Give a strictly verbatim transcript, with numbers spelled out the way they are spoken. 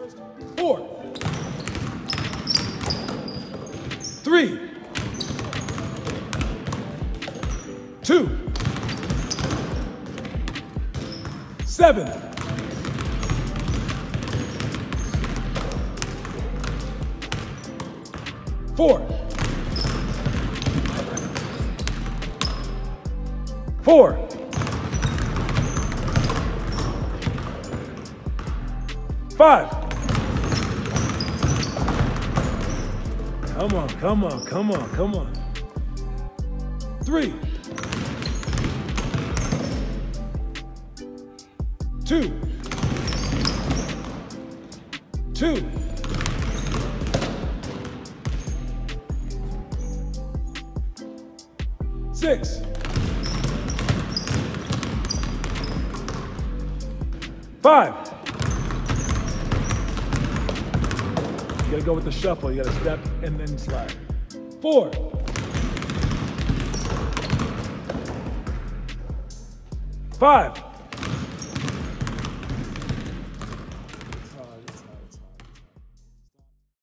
four, three, two, seven, four, four, five. Come on, come on, come on, come on. Three, two, two, six, five. You gotta go with the shuffle. You gotta step and then slide. Four, five,